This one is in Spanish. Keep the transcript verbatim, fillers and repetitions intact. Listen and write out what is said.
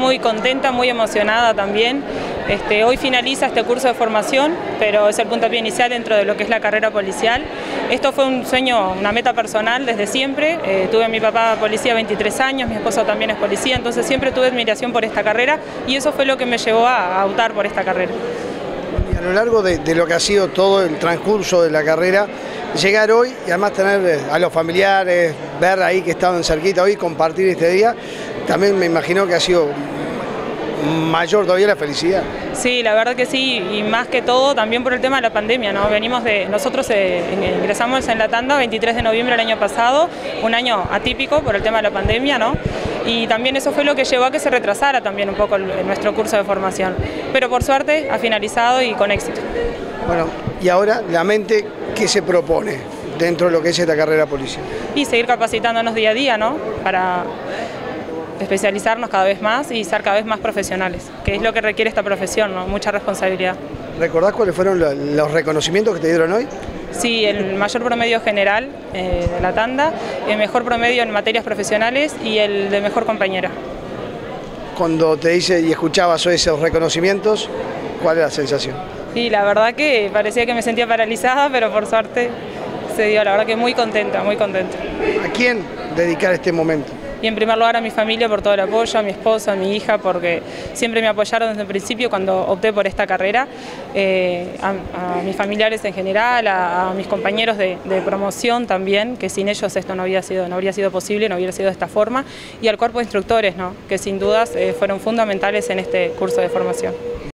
muy contenta, muy emocionada también. Este, hoy finaliza este curso de formación, pero es el puntapié inicial dentro de lo que es la carrera policial. Esto fue un sueño, una meta personal desde siempre. Eh, tuve a mi papá policía veintitrés años, mi esposo también es policía, entonces siempre tuve admiración por esta carrera y eso fue lo que me llevó a, a optar por esta carrera. Y a lo largo de, de lo que ha sido todo el transcurso de la carrera, llegar hoy y además tener a los familiares, ver ahí que estaban cerquita hoy, compartir este día, también me imagino que ha sido mayor todavía la felicidad. Sí, la verdad que sí, y más que todo también por el tema de la pandemia, ¿no? Venimos de, nosotros eh, ingresamos en la tanda veintitrés de noviembre del año pasado, un año atípico por el tema de la pandemia, ¿no? Y también eso fue lo que llevó a que se retrasara también un poco el, nuestro curso de formación. Pero por suerte ha finalizado y con éxito. Bueno, y ahora la mente, ¿qué se propone dentro de lo que es esta carrera policial? Y seguir capacitándonos día a día, ¿no? Para especializarnos cada vez más y ser cada vez más profesionales, que es lo que requiere esta profesión, ¿no? Mucha responsabilidad. ¿Recordás cuáles fueron los reconocimientos que te dieron hoy? Sí, el mayor promedio general eh, de la tanda, el mejor promedio en materias profesionales y el de mejor compañera. Cuando te dice y escuchabas esos reconocimientos, ¿cuál es la sensación? Sí, la verdad que parecía que me sentía paralizada, pero por suerte se dio, la verdad que muy contenta, muy contenta. ¿A quién dedicar este momento? Y en primer lugar a mi familia por todo el apoyo, a mi esposo, a mi hija, porque siempre me apoyaron desde el principio cuando opté por esta carrera, eh, a, a mis familiares en general, a, a mis compañeros de, de promoción también, que sin ellos esto no, había sido, no habría sido posible, no hubiera sido de esta forma, y al cuerpo de instructores, ¿no? Que sin dudas eh, fueron fundamentales en este curso de formación.